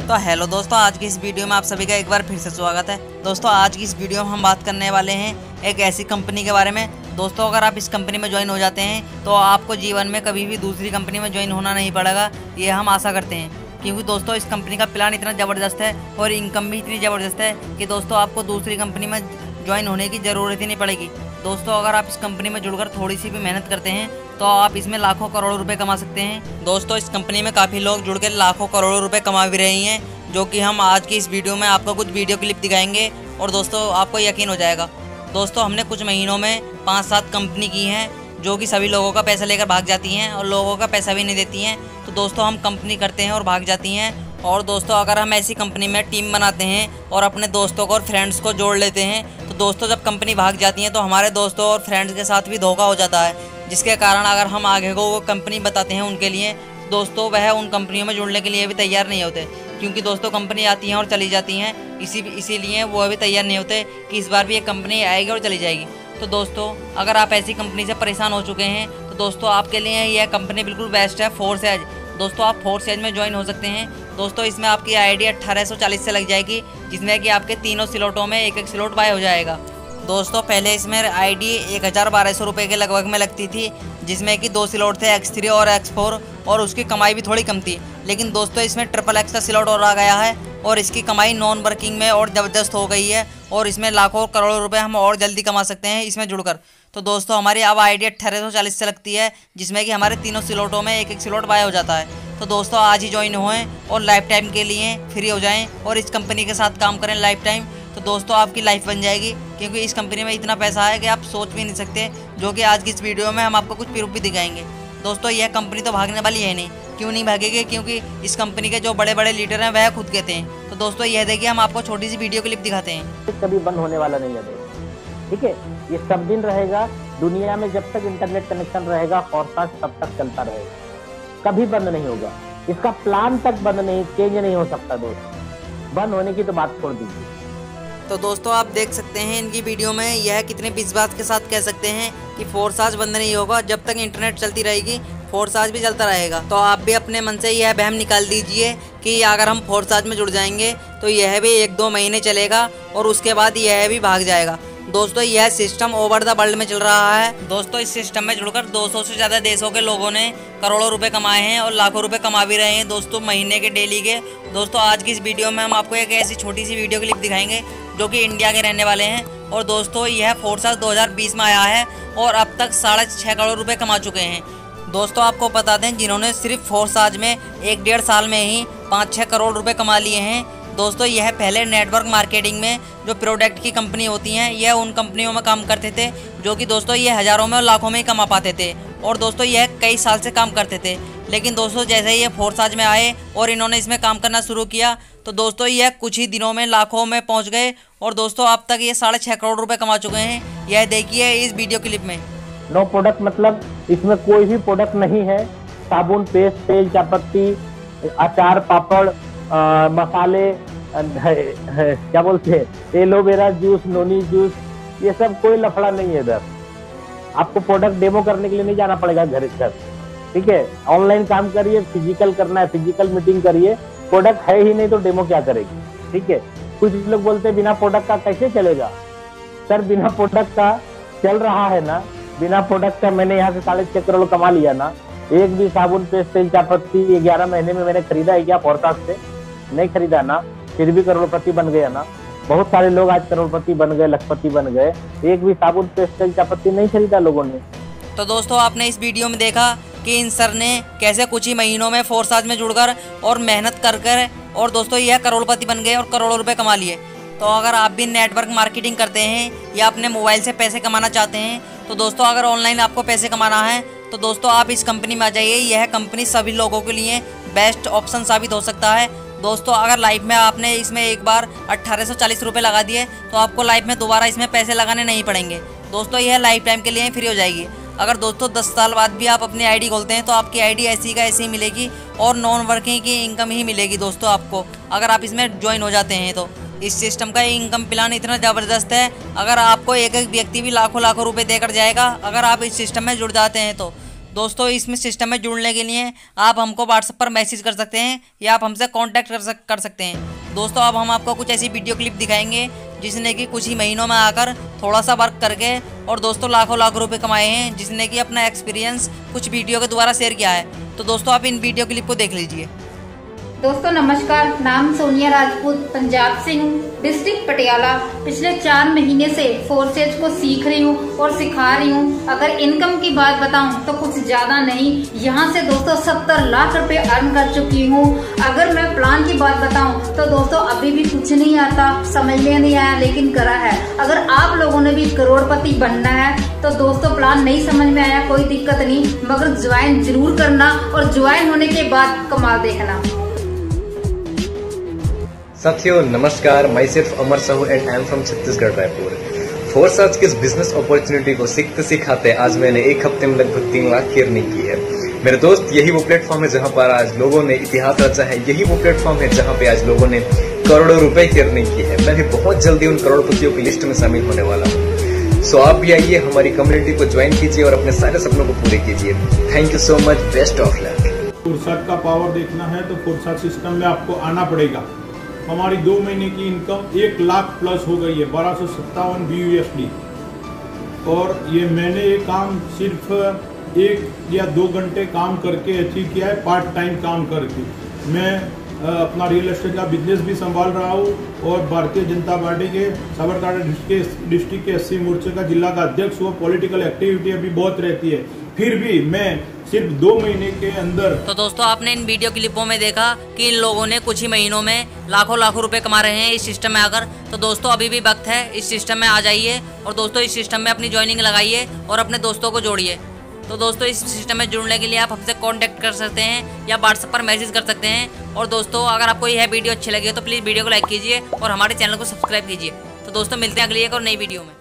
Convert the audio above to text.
तो हेलो दोस्तों, आज की इस वीडियो में आप सभी का एक बार फिर से स्वागत है। दोस्तों आज की इस वीडियो में हम बात करने वाले हैं एक ऐसी कंपनी के बारे में। दोस्तों अगर आप इस कंपनी में ज्वाइन हो जाते हैं तो आपको जीवन में कभी भी दूसरी कंपनी में ज्वाइन होना नहीं पड़ेगा, ये हम आशा करते हैं। क्योंकि दोस्तों इस कंपनी का प्लान इतना ज़बरदस्त है और इनकम भी इतनी ज़बरदस्त है कि दोस्तों आपको दूसरी कंपनी में ज्वाइन होने की ज़रूरत ही नहीं पड़ेगी। दोस्तों अगर आप इस कंपनी में जुड़कर थोड़ी सी भी मेहनत करते हैं तो आप इसमें लाखों करोड़ों रुपए कमा सकते हैं। दोस्तों इस कंपनी में काफ़ी लोग जुड़कर लाखों करोड़ों रुपए कमा भी रहे हैं, जो कि हम आज की इस वीडियो में आपको कुछ वीडियो क्लिप दिखाएंगे और दोस्तों आपको यकीन हो जाएगा। दोस्तों हमने कुछ महीनों में 5-7 कंपनी की हैं जो कि सभी लोगों का पैसा लेकर भाग जाती हैं और लोगों का पैसा भी नहीं देती हैं। तो दोस्तों हम कंपनी करते हैं और भाग जाती हैं। और दोस्तों अगर हम ऐसी कंपनी में टीम बनाते हैं और अपने दोस्तों को और फ्रेंड्स को जोड़ लेते हैं तो दोस्तों जब कंपनी भाग जाती हैं तो हमारे दोस्तों और फ्रेंड्स के साथ भी धोखा हो जाता है, जिसके कारण अगर हम आगे को वो कंपनी बताते हैं उनके लिए, दोस्तों वह उन कंपनियों में जुड़ने के लिए भी तैयार नहीं होते। क्योंकि दोस्तों कंपनी आती हैं और चली जाती हैं, इसीलिए वो भी तैयार नहीं होते कि इस बार भी एक कंपनी आएगी और चली जाएगी। तो दोस्तों अगर आप ऐसी कंपनी से परेशान हो चुके हैं तो दोस्तों आपके लिए यह कंपनी बिल्कुल बेस्ट है, फोर्स एज। दोस्तों आप फोर्स एज में ज्वाइन हो सकते हैं। दोस्तों इसमें आपकी आईडी 1840 से लग जाएगी, जिसमें कि आपके तीनों स्लॉटों में एक स्लॉट बाय हो जाएगा। दोस्तों पहले इसमें आईडी 1000-1200 रुपये के लगभग में लगती थी, जिसमें कि 2 स्लॉट थे X3 और X4, और उसकी कमाई भी थोड़ी कम थी। लेकिन दोस्तों इसमें XXX का स्लॉट और आ गया है और इसकी कमाई नॉन वर्किंग में और ज़बरदस्त हो गई है और इसमें लाखों करोड़ों रुपए हम और जल्दी कमा सकते हैं इसमें जुड़कर। तो दोस्तों हमारी अब आईडी 1840 से लगती है, जिसमें कि हमारे तीनों स्लॉटों में एक स्लॉट बाय हो जाता है। तो दोस्तों आज ही ज्वाइन होएं और लाइफ टाइम के लिए फ्री हो जाएं और इस कंपनी के साथ काम करें लाइफ टाइम। तो दोस्तों आपकी लाइफ बन जाएगी, क्योंकि इस कंपनी में इतना पैसा है कि आप सोच भी नहीं सकते, जो कि आज की इस वीडियो में हम आपको कुछ प्रूफ भी दिखाएंगे। दोस्तों यह कंपनी तो भागने वाली है नहीं, क्यों नहीं भागेगी, क्योंकि इस कंपनी के जो बड़े बड़े लीडर हैं वह खुद कहते हैं। तो दोस्तों यह देखिए हम आपको छोटी सी वीडियो क्लिप दिखाते हैं। कभी बंद होने वाला नहीं है दोस्तों, ठीक है। ये सब दिन रहेगा दुनिया में, जब तक इंटरनेट कनेक्शन रहेगा फोरकास्ट तब तक चलता रहेगा, कभी बंद नहीं होगा। इसका प्लान तक बंद नहीं, चेंज नहीं हो सकता दोस्तों। बंद होने की तो बात छोड़ दीजिए। तो दोस्तों आप देख सकते हैं इनकी वीडियो में यह कितने विश्वास के साथ कह सकते हैं कि फोरसाज बंद नहीं होगा, जब तक इंटरनेट चलती रहेगी फोरसाज भी चलता रहेगा। तो आप भी अपने मन से यह वहम निकाल दीजिए कि अगर हम फोरसाज में जुड़ जाएंगे तो यह भी 1-2 महीने चलेगा और उसके बाद यह भी भाग जाएगा। दोस्तों यह सिस्टम ओवर द वर्ल्ड में चल रहा है। दोस्तों इस सिस्टम में जुड़कर 200 से ज़्यादा देशों के लोगों ने करोड़ों रुपए कमाए हैं और लाखों रुपए कमा भी रहे हैं दोस्तों, महीने के, डेली के। दोस्तों आज की इस वीडियो में हम आपको एक ऐसी छोटी सी वीडियो क्लिप दिखाएंगे जो कि इंडिया के रहने वाले हैं। और दोस्तों यह फोरसाज 2020 में आया है और अब तक 6.5 करोड़ रुपये कमा चुके हैं। दोस्तों आपको बता दें जिन्होंने सिर्फ फोरसाज में 1-1.5 साल में ही 5-6 करोड़ रुपए कमा लिए हैं। दोस्तों यह पहले नेटवर्क मार्केटिंग में जो प्रोडक्ट की कंपनी होती हैं, यह उन कंपनियों में काम करते थे जो कि दोस्तों ये हज़ारों में और लाखों में ही कमा पाते थे। और दोस्तों यह कई साल से काम करते थे। लेकिन दोस्तों जैसे ही ये फोरसाज में आए और इन्होंने इसमें काम करना शुरू किया तो दोस्तों यह कुछ ही दिनों में लाखों में पहुँच गए और दोस्तों अब तक ये 6.5 करोड़ रुपये कमा चुके हैं। यह देखिए इस वीडियो क्लिप में। नो प्रोडक्ट मतलब इसमें कोई भी प्रोडक्ट नहीं है। साबुन, पेस्ट, तेल, चायपत्ती, अचार, पापड़, मसाले, क्या बोलते हैं, एलोवेरा जूस, नोनी जूस, ये सब कोई लफड़ा नहीं है इधर। आपको प्रोडक्ट डेमो करने के लिए नहीं जाना पड़ेगा घर, ठीक है। ऑनलाइन काम करिए, फिजिकल करना है फिजिकल मीटिंग करिए। प्रोडक्ट है ही नहीं तो डेमो क्या करेगी, ठीक है। कुछ लोग बोलते हैं बिना प्रोडक्ट का कैसे चलेगा। सर बिना प्रोडक्ट का चल रहा है ना। बिना प्रोडक्ट का मैंने यहाँ से 6.5 करोड़ कमा लिया ना। एक भी साबुन, पेस्ट, तेल, चायपत्ती 11 महीने में मैंने खरीदा है क्या फोरकाज से? नहीं खरीदा ना, फिर भी करोड़पति बन गया ना। बहुत सारे लोग आज करोड़पति बन गए, लखपति बन गए। एक भी साबुन, पेस्ट, तेल, चायपत्ती नहीं खरीदा लोगों ने। तो दोस्तों आपने इस वीडियो में देखा कि इन सर ने कैसे कुछ ही महीनों में फोरसाज में जुड़कर और मेहनत कर और दोस्तों यह करोड़पति बन गए और करोड़ों रुपए कमा लिए। तो अगर आप भी नेटवर्क मार्केटिंग करते हैं या अपने मोबाइल से पैसे कमाना चाहते हैं तो दोस्तों अगर ऑनलाइन आपको पैसे कमाना है तो दोस्तों आप इस कंपनी में आ जाइए। यह कंपनी सभी लोगों के लिए बेस्ट ऑप्शन साबित हो सकता है। दोस्तों अगर लाइफ में आपने इसमें एक बार 1840 रुपये लगा दिए तो आपको लाइफ में दोबारा इसमें पैसे लगाने नहीं पड़ेंगे। दोस्तों यह लाइफ टाइम के लिए फ्री हो जाएगी। अगर दोस्तों 10 साल बाद भी आप अपनी आईडी खोलते हैं तो आपकी आईडी ऐसी का ऐसी ही मिलेगी और नॉन वर्किंग की इनकम ही मिलेगी दोस्तों आपको, अगर आप इसमें ज्वाइन हो जाते हैं तो। इस सिस्टम का इनकम प्लान इतना ज़बरदस्त है, अगर आपको एक व्यक्ति भी लाखों लाखों रुपए देकर जाएगा अगर आप इस सिस्टम में जुड़ जाते हैं तो। दोस्तों इसमें सिस्टम में जुड़ने के लिए आप हमको व्हाट्सएप पर मैसेज कर सकते हैं या आप हमसे कांटेक्ट कर सकते हैं। दोस्तों अब हम आपको कुछ ऐसी वीडियो क्लिप दिखाएंगे जिसने कि कुछ ही महीनों में आकर थोड़ा सा वर्क करके और दोस्तों लाखों लाख रुपए कमाए हैं, जिसने कि अपना एक्सपीरियंस कुछ वीडियो के द्वारा शेयर किया है। तो दोस्तों आप इन वीडियो क्लिप को देख लीजिए। दोस्तों नमस्कार, नाम सोनिया राजपूत, पंजाब से हूँ, डिस्ट्रिक्ट पटियाला। पिछले 4 महीने से फोर्सेज को सीख रही हूँ और सिखा रही हूँ। अगर इनकम की बात बताऊँ तो कुछ ज्यादा नहीं, यहाँ से दोस्तों 70 लाख रुपए अर्न कर चुकी हूँ। अगर मैं प्लान की बात बताऊँ तो दोस्तों अभी भी कुछ नहीं आता, समझ में नहीं आया, लेकिन करा है। अगर आप लोगों ने भी करोड़पति बनना है तो दोस्तों प्लान नहीं समझ में आया कोई दिक्कत नहीं, मगर ज्वाइन जरूर करना और ज्वाइन होने के बाद कमाल देखना। साथियों नमस्कार, मैं सिर्फ Amar Sahu and I am from Chhattisgarh Raipur. फोर्सर्ज की इस बिजनेस अपॉर्चुनिटी को सीखते सिखाते आज मैंने 1 हफ्ते में लगभग 3 लाख की अर्निंग की है। मेरे दोस्त, यही वो प्लेटफॉर्म है जहां पर आज लोगों ने इतिहास रचा है, यही वो प्लेटफॉर्म है जहां पे आज लोगों ने करोड़ों रुपए की अर्निंग की है। मैं भी बहुत जल्दी उन करोड़पतियों की लिस्ट में शामिल होने वाला हूँ। सो आप भी आइए, हमारी कम्युनिटी को ज्वाइन कीजिए और अपने सारे सपनों को पूरे कीजिए। Thank you so much, best of luck. फुर्सत का पावर देखना है तो फुर्सत सिस्टम में आपको आना पड़ेगा। हमारी 2 महीने की इनकम 1 लाख प्लस हो गई है, 1257 BUSD। और ये मैंने ये काम सिर्फ 1 या 2 घंटे काम करके अचीव किया है, पार्ट टाइम काम करके। मैं अपना रियल एस्टेट का बिजनेस भी संभाल रहा हूँ और भारतीय जनता पार्टी के साबरकांठा डिस्ट्रिक्ट के 80 मोर्चे का जिला का अध्यक्ष हुआ। पॉलिटिकल एक्टिविटी अभी बहुत रहती है, फिर भी मैं सिर्फ 2 महीने के अंदर। तो दोस्तों आपने इन वीडियो क्लिपों में देखा कि इन लोगों ने कुछ ही महीनों में लाखों लाखों रुपए कमा रहे हैं इस सिस्टम में आकर। तो दोस्तों अभी भी वक्त है, इस सिस्टम में आ जाइए और दोस्तों इस सिस्टम में अपनी ज्वाइनिंग लगाइए और अपने दोस्तों को जोड़िए। तो दोस्तों इस सिस्टम में जुड़ने के लिए आप हमसे कांटेक्ट कर सकते हैं या व्हाट्सएप पर मैसेज कर सकते हैं। और दोस्तों अगर आपको यह वीडियो अच्छी लगी तो प्लीज़ वीडियो को लाइक कीजिए और हमारे चैनल को सब्सक्राइब कीजिए। तो दोस्तों मिलते हैं अगली एक और नई वीडियो में।